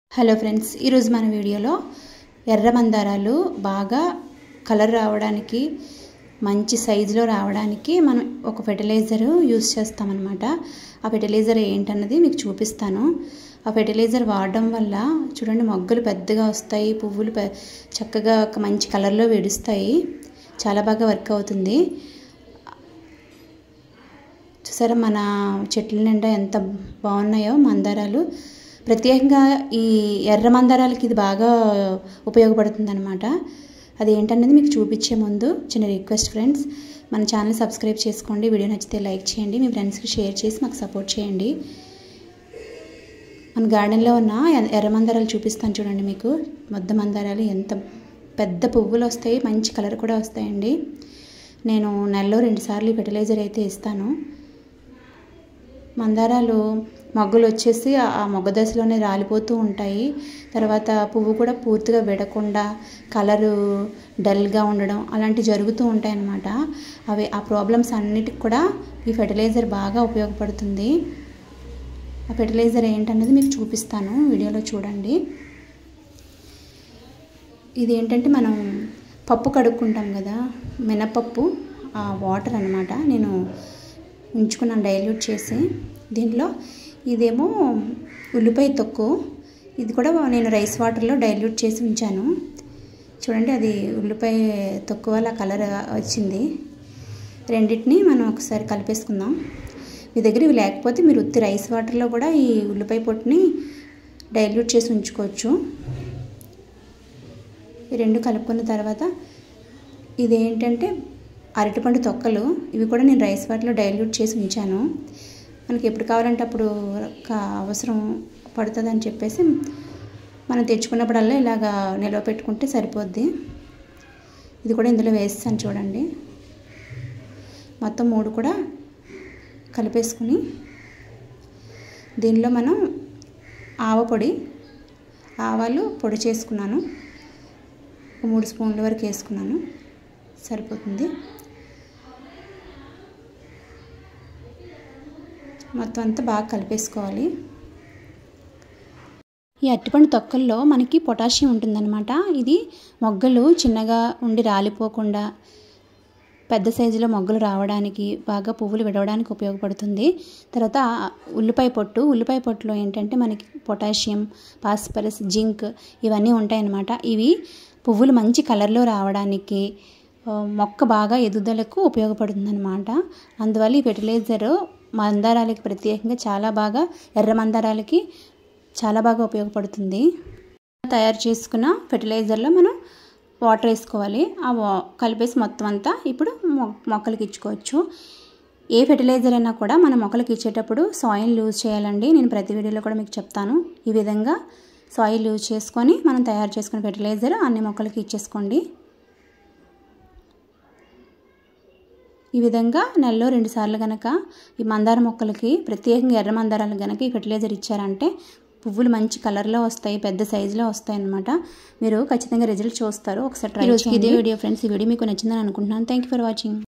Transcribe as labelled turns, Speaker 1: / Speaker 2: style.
Speaker 1: Hello friends, ఈరోజు మన వీడియోలో ఎర్ర మందారాలు బాగా కలర్ రావడానికి మంచి సైజులో రావడానికి మనం ఒక ఫెర్టిలైజర్ యూస్ చేస్తామన్నమాట. ఆ ఫెర్టిలైజర్ ఏంటన్నది మీకు చూపిస్తాను. ఆ ఫెర్టిలైజర్ వాడడం వల్ల చూడండి మొగ్గలు పెద్దగా వస్తాయి, పువ్వులు చక్కగా ఒక మంచి కలర్లో విడుస్తాయి. చాలా బాగా వర్క్ అవుతుంది. చూసారా మన చెట్ల నిండా ఎంత బాగున్నాయో మందారాలు. ప్రత్యేకంగా ఈ ఎర్ర మందారాలకి ఇది బాగా ఉపయోగపడుతుంది అనమాట. అది ఏంటనేది మీకు చూపించే ముందు చిన్న రిక్వెస్ట్ ఫ్రెండ్స్, మన ఛానల్ సబ్స్క్రైబ్ చేసుకోండి. వీడియో నచ్చితే లైక్ చేయండి, మీ ఫ్రెండ్స్కి షేర్ చేసి మాకు సపోర్ట్ చేయండి. మన గార్డెన్లో ఉన్న ఎర్ర మందారాలు చూపిస్తాను చూడండి. మీకు మొద్ద మందారాలు ఎంత పెద్ద పువ్వులు వస్తాయి, మంచి కలర్ కూడా వస్తాయండి. నేను నెలలో 2 సార్లు ఫెర్టిలైజర్ అయితే ఇస్తాను. మందారాలు మొగ్గలు వచ్చేసి ఆ మొగ్గ దశలోనే రాలిపోతూ ఉంటాయి. తర్వాత పువ్వు కూడా పూర్తిగా విడకుండా కలరు డల్గా ఉండడం అలాంటివి జరుగుతూ ఉంటాయి అన్నమాట. ఆ ప్రాబ్లమ్స్ అన్నిటికి కూడా ఈ ఫెర్టిలైజర్ బాగా ఉపయోగపడుతుంది. ఆ ఫెర్టిలైజర్ ఏంటనేది మీకు చూపిస్తాను, వీడియోలో చూడండి. ఇది ఏంటంటే మనం పప్పు కడుక్కుంటాం కదా, మినపప్పు, ఆ వాటర్ అన్నమాట. నేను ఉంచుకున్నాను డైల్యూట్ చేసి. దీనిలో ఇదేమో ఉల్లిపాయ తొక్కు, ఇది కూడా నేను రైస్ వాటర్లో డైల్యూట్ చేసి ఉంచాను. చూడండి, అది ఉల్లిపాయ తొక్కు వల్ల కలర్ వచ్చింది. రెండింటిని మనం ఒకసారి కలిపేసుకుందాం. మీ దగ్గర ఇవి లేకపోతే మీరు ఉత్తి రైస్ వాటర్లో కూడా ఈ ఉల్లిపాయ పొట్టుని డైల్యూట్ చేసి ఉంచుకోవచ్చు. ఈ రెండు కలుపుకున్న తర్వాత ఇదేంటంటే అరటిపండు తొక్కలు, ఇవి కూడా నేను రైస్ వాటర్లో డైల్యూట్ చేసి ఉంచాను. మనకి ఎప్పుడు కావాలంటే అప్పుడు అవసరం పడుతుందని చెప్పేసి మనం తెచ్చుకున్నప్పుడల్లా ఇలాగా నిల్వ పెట్టుకుంటే సరిపోద్ది. ఇది కూడా ఇందులో వేస్తాను చూడండి. మొత్తం 3 కూడా కలిపేసుకుని దీనిలో మనం ఆవాలు పొడి చేసుకున్నాను. 3 స్పూన్ల వరకు వేసుకున్నాను, సరిపోతుంది. మొత్తం అంతా బాగా కలిపేసుకోవాలి. ఈ అరటిపండు తొక్కల్లో మనకి పొటాషియం ఉంటుందన్నమాట. ఇది మొగ్గలు చిన్నగా ఉండి రాలిపోకుండా పెద్ద సైజులో మొగ్గలు రావడానికి, బాగా పువ్వులు విడవడానికి ఉపయోగపడుతుంది. తర్వాత ఉల్లిపాయ పొట్టులో ఏంటంటే మనకి పొటాషియం, ఫాస్ఫరస్, జింక్ ఇవన్నీ ఉంటాయన్నమాట. ఇవి పువ్వులు మంచి కలర్లో రావడానికి, మొక్క బాగా ఎదుగుదలకు ఉపయోగపడుతుందన్నమాట. అందువల్ల ఈ ఫెర్టిలైజర్ మందారాలకి ప్రత్యేకంగా చాలా బాగా, ఎర్ర మందారాలకి చాలా బాగా ఉపయోగపడుతుంది. తయారు చేసుకున్న ఫెర్టిలైజర్లో మనం వాటర్ వేసుకోవాలి. కలిపేసి మొత్తం అంతా ఇప్పుడు మొక్కలకి ఇచ్చుకోవచ్చు. ఏ ఫెర్టిలైజర్ అయినా కూడా మనం మొక్కలకి ఇచ్చేటప్పుడు సాయిల్ యూజ్ చేయాలండి. నేను ప్రతి వీడియోలో కూడా మీకు చెప్తాను. ఈ విధంగా సాయిల్ యూజ్ చేసుకొని మనం తయారు చేసుకున్న ఫెర్టిలైజర్ అన్ని మొక్కలకి ఇచ్చేసుకోండి. ఈ విధంగా నెలలో 2 సార్లు కనుక ఈ మందార మొక్కలకి, ప్రత్యేకంగా ఎర్ర మందారాలు కనుక ఈ ఫెర్టిలైజర్ ఇచ్చారంటే పువ్వులు మంచి కలర్లో వస్తాయి, పెద్ద సైజులో వస్తాయి అన్నమాట. మీరు ఖచ్చితంగా రిజల్ట్ చూస్తారు. ఒకసారి ట్రై చేయండి. ఇదే వీడియో ఫ్రెండ్స్. ఈ వీడియో మీకు నచ్చిందని అనుకుంటున్నాను. Thank you for watching.